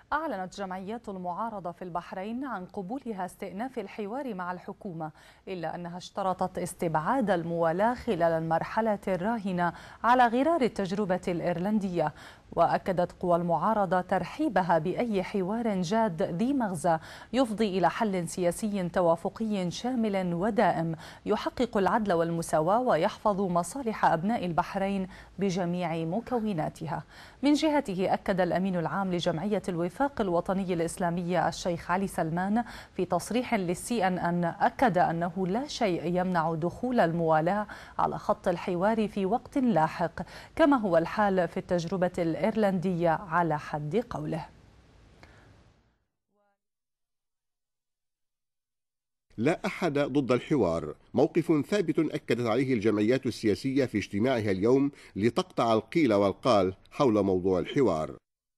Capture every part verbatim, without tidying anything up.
أعلنت جمعيات المعارضة في البحرين عن قبولها استئناف الحوار مع الحكومة، إلا أنها اشترطت استبعاد الموالاة خلال المرحلة الراهنة على غرار التجربة الإيرلندية. وأكدت قوى المعارضة ترحيبها بأي حوار جاد ذي مغزى يفضي إلى حل سياسي توافقي شامل ودائم يحقق العدل والمساواة ويحفظ مصالح أبناء البحرين بجميع مكوناتها. من جهته أكد الأمين العام لجمعية الوفاق الوطني الإسلامي الشيخ علي سلمان في تصريح للسي أن أن أكد أنه لا شيء يمنع دخول الموالاة على خط الحوار في وقت لاحق، كما هو الحال في التجربة الإيرلندية على حد قوله. لا أحد ضد الحوار، موقف ثابت أكدت عليه الجمعيات السياسية في اجتماعها اليوم لتقطع القيل والقال حول موضوع الحوار.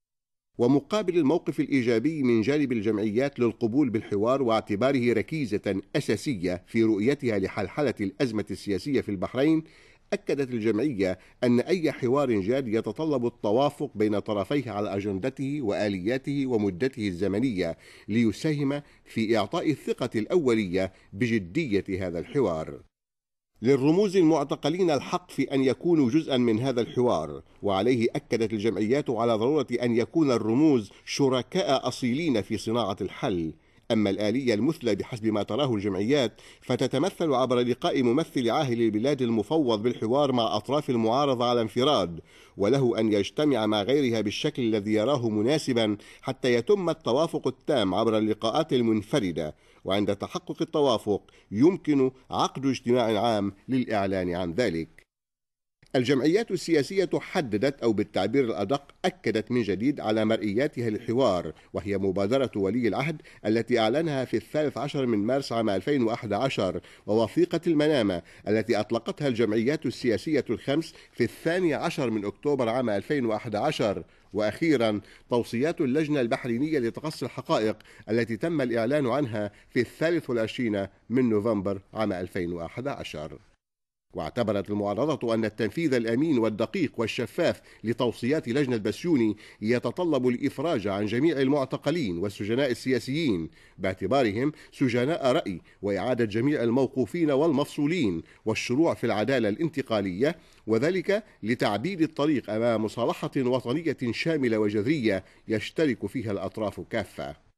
ومقابل الموقف الإيجابي من جانب الجمعيات للقبول بالحوار واعتباره ركيزة أساسية في رؤيتها لحلحلة الأزمة السياسية في البحرين، أكدت الجمعية أن أي حوار جاد يتطلب التوافق بين طرفيه على أجندته وآلياته ومدته الزمنية ليساهم في إعطاء الثقة الأولية بجدية هذا الحوار. للرموز المعتقلين الحق في أن يكونوا جزءا من هذا الحوار، وعليه أكدت الجمعيات على ضرورة أن يكون الرموز شركاء أصيلين في صناعة الحل. أما الآلية المثلى بحسب ما تراه الجمعيات فتتمثل عبر لقاء ممثل عاهل البلاد المفوض بالحوار مع أطراف المعارضة على انفراد، وله أن يجتمع مع غيرها بالشكل الذي يراه مناسبا حتى يتم التوافق التام عبر اللقاءات المنفردة، وعند تحقق التوافق يمكن عقد اجتماع عام للإعلان عن ذلك. الجمعيات السياسية حددت أو بالتعبير الأدق أكدت من جديد على مرئياتها للحوار، وهي مبادرة ولي العهد التي أعلنها في الثالث عشر من مارس عام ألفين وأحد عشر، ووثيقة المنامة التي أطلقتها الجمعيات السياسية الخمس في الثاني عشر من أكتوبر عام ألفين وأحد عشر، وأخيرا توصيات اللجنة البحرينية لتقصي الحقائق التي تم الإعلان عنها في الثالث والعشرين من نوفمبر عام ألفين وأحد عشر. واعتبرت المعارضة أن التنفيذ الأمين والدقيق والشفاف لتوصيات لجنة بسيوني يتطلب الإفراج عن جميع المعتقلين والسجناء السياسيين باعتبارهم سجناء رأي، وإعادة جميع الموقوفين والمفصولين، والشروع في العدالة الانتقالية، وذلك لتعبيد الطريق أمام مصالحة وطنية شاملة وجذرية يشترك فيها الأطراف كافة.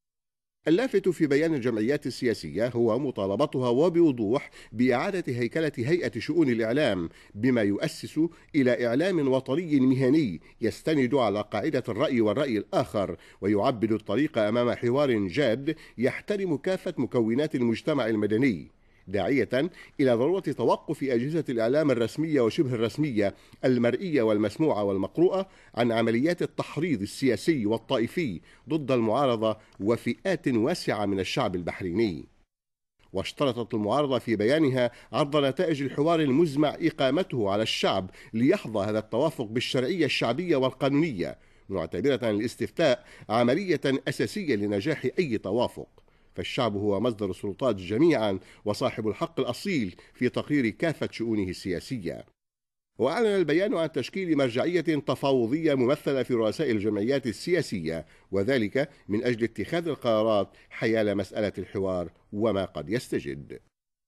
اللافت في بيان الجمعيات السياسية هو مطالبتها وبوضوح بإعادة هيكلة هيئة شؤون الإعلام بما يؤسس إلى إعلام وطني مهني يستند على قاعدة الرأي والرأي الآخر، ويعبد الطريق أمام حوار جاد يحترم كافة مكونات المجتمع المدني، داعية إلى ضرورة توقف أجهزة الإعلام الرسمية وشبه الرسمية المرئية والمسموعة والمقروءة عن عمليات التحريض السياسي والطائفي ضد المعارضة وفئات واسعة من الشعب البحريني. واشترطت المعارضة في بيانها عرض نتائج الحوار المزمع إقامته على الشعب ليحظى هذا التوافق بالشرعية الشعبية والقانونية، معتبرة الاستفتاء عملية أساسية لنجاح أي توافق، فالشعب هو مصدر السلطات جميعا وصاحب الحق الأصيل في تقرير كافة شؤونه السياسية. وأعلن البيان عن تشكيل مرجعية تفاوضية ممثلة في رؤساء الجمعيات السياسية، وذلك من أجل اتخاذ القرارات حيال مسألة الحوار وما قد يستجد.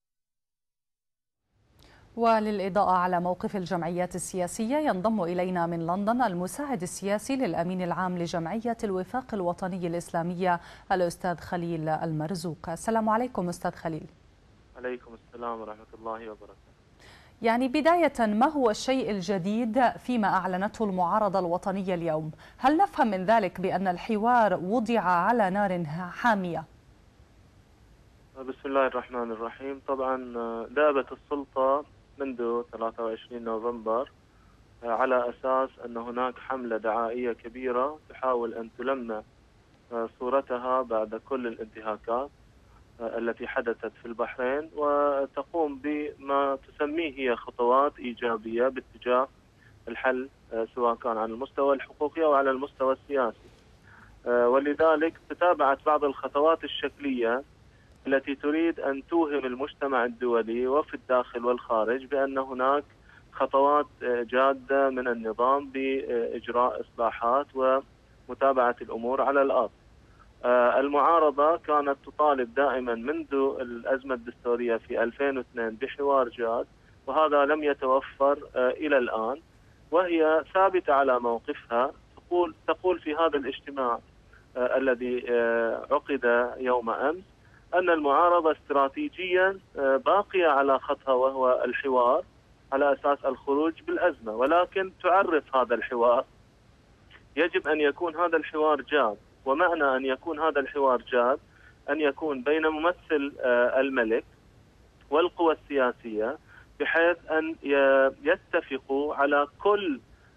وللإضاءة على موقف الجمعيات السياسية ينضم إلينا من لندن المساعد السياسي للأمين العام لجمعية الوفاق الوطني الإسلامية الأستاذ خليل المرزوق. السلام عليكم أستاذ خليل. عليكم السلام ورحمة الله وبركاته. يعني بداية، ما هو الشيء الجديد فيما أعلنته المعارضة الوطنية اليوم؟ هل نفهم من ذلك بأن الحوار وضع على نار حامية؟ بسم الله الرحمن الرحيم. طبعا دابت السلطة منذ ثلاثة وعشرين نوفمبر على أساس أن هناك حملة دعائية كبيرة تحاول أن تلمع صورتها بعد كل الانتهاكات التي حدثت في البحرين، وتقوم بما تسميه هي خطوات إيجابية باتجاه الحل، سواء كان على المستوى الحقوقي أو على المستوى السياسي. ولذلك تتابعت بعض الخطوات الشكلية التي تريد أن توهم المجتمع الدولي وفي الداخل والخارج بأن هناك خطوات جادة من النظام بإجراء إصلاحات متابعة الأمور على الأرض. المعارضة كانت تطالب دائما منذ الأزمة الدستورية في ألفين واثنين بحوار جاد، وهذا لم يتوفر إلى الآن، وهي ثابتة على موقفها. تقول تقول في هذا الاجتماع الذي عقد يوم أمس أن المعارضة استراتيجيا باقية على خطها وهو الحوار على أساس الخروج بالأزمة، ولكن تعرف هذا الحوار يجب أن يكون هذا الحوار جاد. ومعنى أن يكون هذا الحوار جاد أن يكون بين ممثل الملك والقوى السياسية، بحيث أن يتفقوا على كل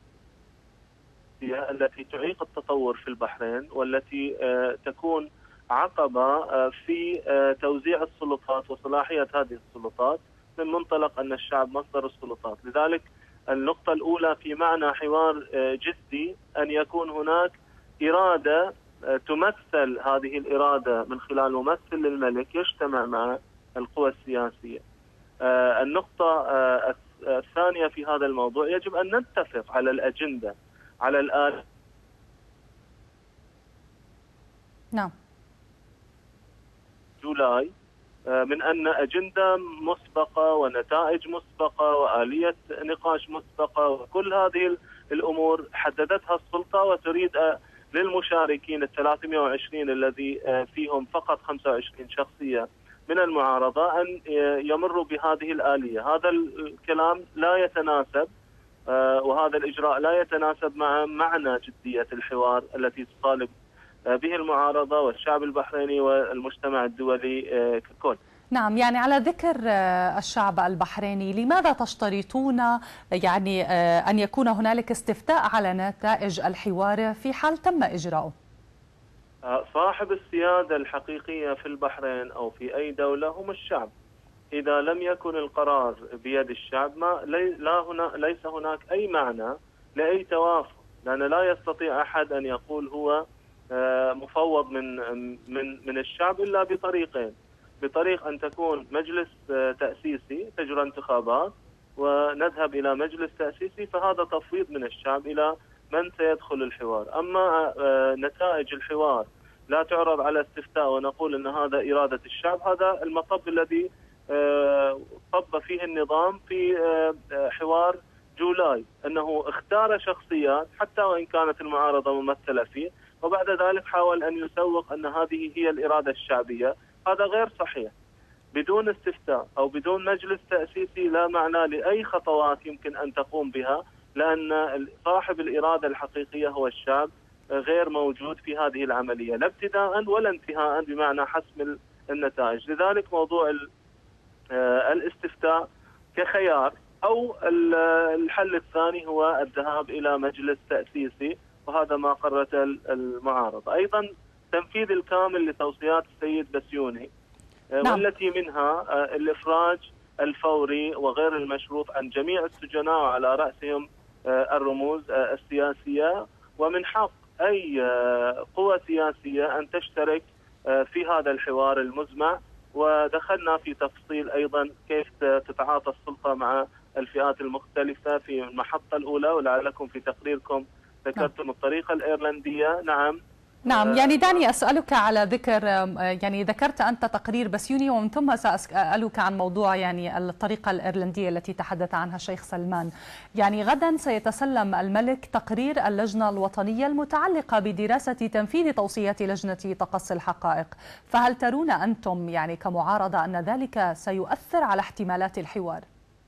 التي تعيق التطور في البحرين، والتي تكون عقبة في توزيع السلطات وصلاحية هذه السلطات من منطلق أن الشعب مصدر السلطات. لذلك النقطة الأولى في معنى حوار جدي أن يكون هناك إرادة تمثل هذه الإرادة من خلال ممثل للملك يجتمع مع القوى السياسية. النقطة الثانية في هذا الموضوع يجب أن نتفق على الأجندة، على الآن. نعم. جولاي من أن أجندة مسبقة ونتائج مسبقة وآلية نقاش مسبقة وكل هذه الأمور حددتها السلطة، وتريد للمشاركين ال ثلاثمئة وعشرين الذي فيهم فقط خمسة وعشرين شخصية من المعارضة أن يمروا بهذه الآلية. هذا الكلام لا يتناسب وهذا الإجراء لا يتناسب مع معنى جدية الحوار التي تطالب به المعارضة والشعب البحريني والمجتمع الدولي ككل. نعم، يعني على ذكر الشعب البحريني، لماذا تشترطون يعني أن يكون هنالك استفتاء على نتائج الحوار في حال تم إجراؤه؟ صاحب السيادة الحقيقية في البحرين أو في أي دولة هم الشعب. إذا لم يكن القرار بيد الشعب ما لا هنا ليس هناك أي معنى لأي توافق، لأن لا يستطيع أحد أن يقول هو مفوض من من من الشعب إلا بطريقين: بطريق أن تكون مجلس تأسيسي تجرى انتخابات ونذهب إلى مجلس تأسيسي، فهذا تفويض من الشعب إلى من سيدخل الحوار. أما نتائج الحوار لا تعرض على استفتاء ونقول أن هذا إرادة الشعب، هذا المطب الذي طب فيه النظام في حوار جولاي، أنه اختار شخصيات حتى وإن كانت المعارضة ممثلة فيه، وبعد ذلك حاول أن يسوق أن هذه هي الإرادة الشعبية. هذا غير صحيح. بدون استفتاء أو بدون مجلس تأسيسي لا معنى لأي خطوات يمكن أن تقوم بها، لأن صاحب الإرادة الحقيقية هو الشعب، غير موجود في هذه العملية لا ابتداء ولا انتهاء بمعنى حسم النتائج. لذلك موضوع الاستفتاء كخيار، أو الحل الثاني هو الذهاب إلى مجلس تأسيسي، وهذا ما قررت المعارضة. أيضا تنفيذ الكامل لتوصيات السيد بسيوني، نعم. والتي منها الإفراج الفوري وغير المشروط عن جميع السجناء وعلى رأسهم الرموز السياسية، ومن حق أي قوة سياسية أن تشترك في هذا الحوار المزمع. ودخلنا في تفصيل أيضا كيف تتعاطى السلطة مع الفئات المختلفة في المحطة الأولى، ولعلكم في تقريركم ذكرتم الطريقة الإيرلندية. نعم نعم، يعني دعني أسألك على ذكر، يعني ذكرت أنت تقرير بسيوني ومن ثم سأسألك عن موضوع يعني الطريقة الإيرلندية التي تحدث عنها الشيخ سلمان. يعني غدا سيتسلم الملك تقرير اللجنة الوطنية المتعلقة بدراسة تنفيذ توصيات لجنة تقصي الحقائق، فهل ترون أنتم يعني كمعارضة أن ذلك سيؤثر على احتمالات الحوار؟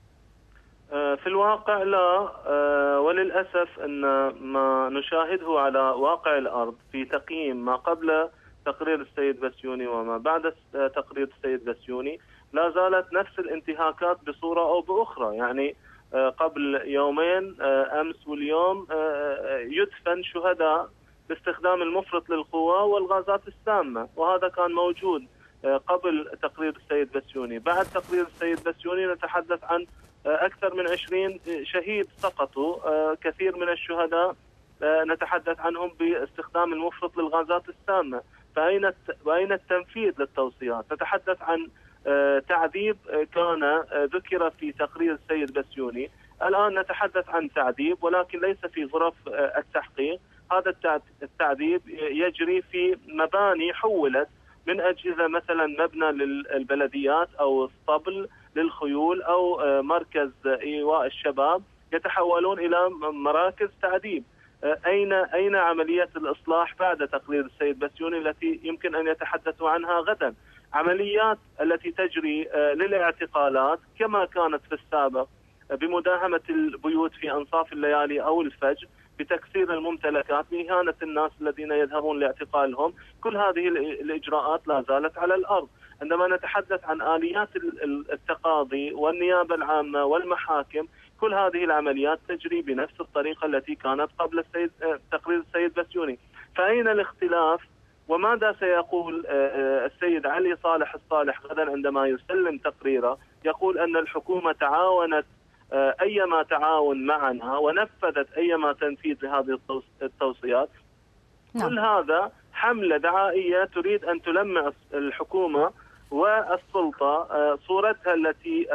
في الواقع لا، وللأسف أن ما نشاهده على واقع الأرض في تقييم ما قبل تقرير السيد بسيوني وما بعد تقرير السيد بسيوني لا زالت نفس الانتهاكات بصورة أو بأخرى. يعني قبل يومين أمس واليوم يدفن شهداء باستخدام المفرط للقوة والغازات السامة، وهذا كان موجود قبل تقرير السيد بسيوني. بعد تقرير السيد بسيوني نتحدث عن أكثر من عشرين شهيد سقطوا، كثير من الشهداء نتحدث عنهم باستخدام المفرط للغازات السامة. فأين وأين التنفيذ للتوصيات؟ نتحدث عن تعذيب كان ذكر في تقرير السيد بسيوني، الآن نتحدث عن تعذيب ولكن ليس في غرف التحقيق، هذا التعذيب يجري في مباني حولت من أجهزة، مثلا مبنى للبلديات أو اسطبل للخيول أو مركز إيواء الشباب، يتحولون إلى مراكز تعذيب. أين أين عملية الإصلاح بعد تقرير السيد بسيوني التي يمكن أن يتحدثوا عنها غدا؟ عمليات التي تجري للاعتقالات كما كانت في السابق بمداهمة البيوت في أنصاف الليالي أو الفجر، بتكسير الممتلكات، بإهانة الناس الذين يذهبون لاعتقالهم، كل هذه الإجراءات لا زالت على الأرض. عندما نتحدث عن آليات التقاضي والنيابة العامة والمحاكم، كل هذه العمليات تجري بنفس الطريقة التي كانت قبل السيد تقرير السيد بسيوني. فأين الاختلاف؟ وماذا سيقول السيد علي صالح الصالح غدا عندما يسلم تقريره؟ يقول أن الحكومة تعاونت أيما تعاون معنا ونفذت أيما تنفيذ لهذه التوصيات. نعم. كل هذا حملة دعائية تريد أن تلمع الحكومة والسلطة صورتها التي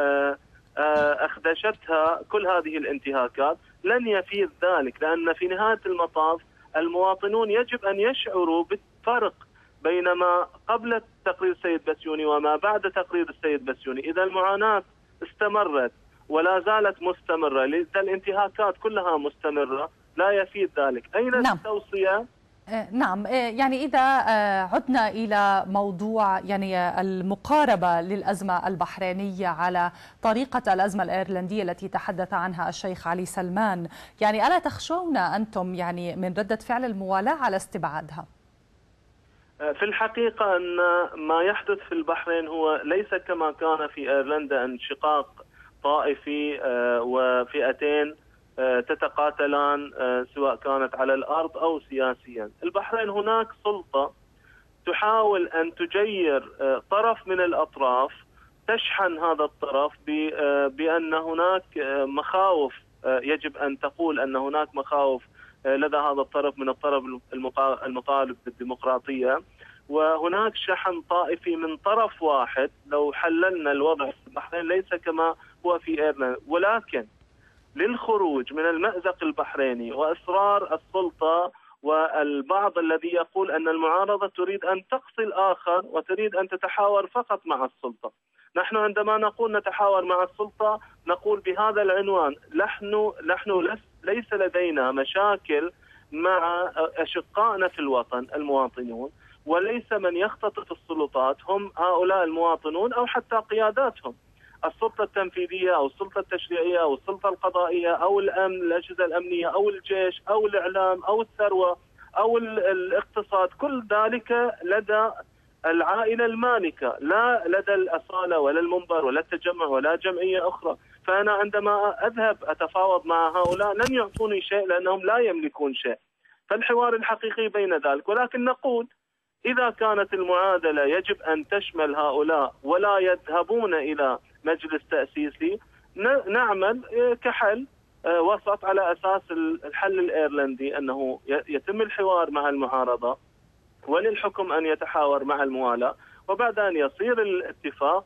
أخدشتها كل هذه الانتهاكات. لن يفيد ذلك، لأن في نهاية المطاف المواطنون يجب أن يشعروا بالفرق بين ما قبل تقرير السيد بسيوني وما بعد تقرير السيد بسيوني. إذا المعاناة استمرت ولا زالت مستمرة، لذا الانتهاكات كلها مستمرة، لا يفيد ذلك. أين نعم. التوصية؟ نعم، يعني إذا عدنا إلى موضوع يعني المقاربة للأزمة البحرينية على طريقة الأزمة الأيرلندية التي تحدث عنها الشيخ علي سلمان، يعني ألا تخشون أنتم يعني من ردة فعل الموالاة على استبعادها؟ في الحقيقة أن ما يحدث في البحرين هو ليس كما كان في أيرلندا، انشقاق طائفي وفئتين تتقاتلان سواء كانت على الأرض أو سياسيا. البحرين هناك سلطة تحاول أن تجير طرف من الأطراف، تشحن هذا الطرف بأن هناك مخاوف، يجب أن تقول أن هناك مخاوف لدى هذا الطرف من الطرف المطالب بالديمقراطية، وهناك شحن طائفي من طرف واحد. لو حللنا الوضع في البحرين ليس كما هو في ايرلندا، ولكن للخروج من المأزق البحريني وإصرار السلطة والبعض الذي يقول أن المعارضة تريد أن تقصي الآخر وتريد أن تتحاور فقط مع السلطة. نحن عندما نقول نتحاور مع السلطة نقول بهذا العنوان: نحن نحن ليس لدينا مشاكل مع أشقائنا في الوطن المواطنون، وليس من يختطف السلطات هم هؤلاء المواطنون أو حتى قياداتهم. السلطة التنفيذية أو السلطة التشريعية أو السلطة القضائية أو الأمن، الأجهزة الأمنية أو الجيش أو الإعلام أو الثروة أو الاقتصاد، كل ذلك لدى العائلة المالكة، لا لدى الأصالة ولا المنبر ولا التجمع ولا جمعية أخرى. فأنا عندما أذهب أتفاوض مع هؤلاء لن يعطوني شيء لأنهم لا يملكون شيء. فالحوار الحقيقي بين ذلك. ولكن نقول إذا كانت المعادلة يجب أن تشمل هؤلاء ولا يذهبون إلى مجلس تأسيسي، نعمل كحل وسط على أساس الحل الأيرلندي، أنه يتم الحوار مع المعارضة وللحكم أن يتحاور مع الموالاة، وبعد أن يصير الاتفاق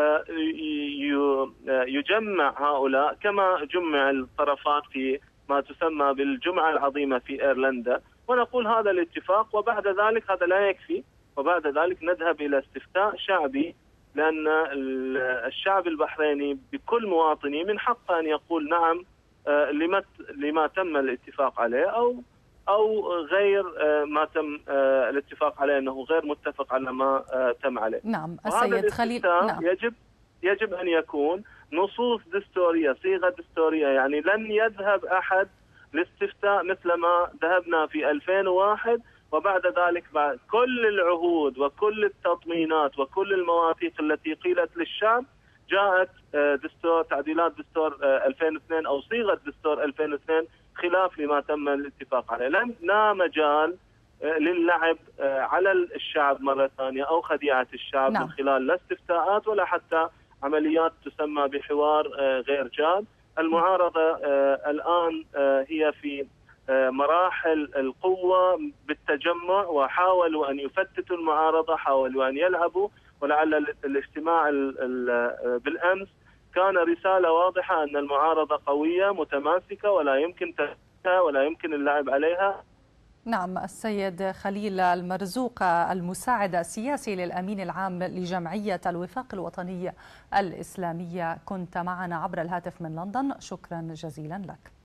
يجمع هؤلاء كما جمع الطرفات في ما تسمى بالجمعة العظيمة في أيرلندا، ونقول هذا الاتفاق. وبعد ذلك هذا لا يكفي، وبعد ذلك نذهب إلى استفتاء شعبي، لأن الشعب البحريني بكل مواطني من حقه أن يقول نعم لما لما تم الاتفاق عليه، أو أو غير ما تم الاتفاق عليه، أنه غير متفق على ما تم عليه. نعم السيد خليل. نعم. يجب يجب أن يكون نصوص دستورية، صيغة دستورية، يعني لن يذهب أحد لاستفتاء مثل ما ذهبنا في ألفين وواحد، وبعد ذلك بعد كل العهود وكل التطمينات وكل المواثيق التي قيلت للشعب جاءت دستور تعديلات دستور ألفين واثنين أو صيغة دستور ألفين واثنين خلاف لما تم الاتفاق عليه. لا مجال للعب على الشعب مرة ثانية أو خديعة الشعب. نعم. من خلال لا استفتاءات ولا حتى عمليات تسمى بحوار غير جاد. المعارضة الآن هي في مراحل القوة بالتجمع، وحاولوا أن يفتتوا المعارضة، حاولوا أن يلعبوا، ولعل الاجتماع بالأمس كان رسالة واضحة أن المعارضة قوية متماسكة ولا يمكن تهزها ولا يمكن اللعب عليها. نعم، السيد خليل المرزوق المساعد السياسي للأمين العام لجمعية الوفاق الوطني الإسلامية، كنت معنا عبر الهاتف من لندن، شكرا جزيلا لك.